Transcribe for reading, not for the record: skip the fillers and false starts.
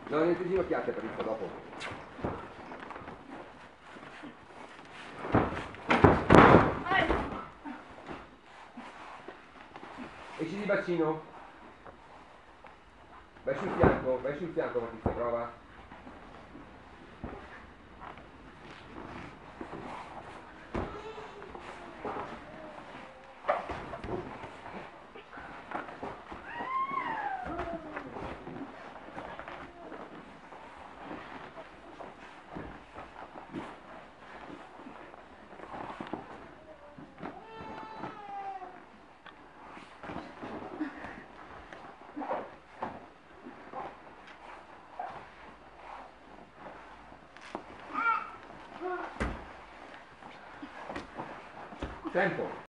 No, niente ginocchiate per il dopo. Esci di bacino. Vai sul fianco Patrizia, prova. Tempo.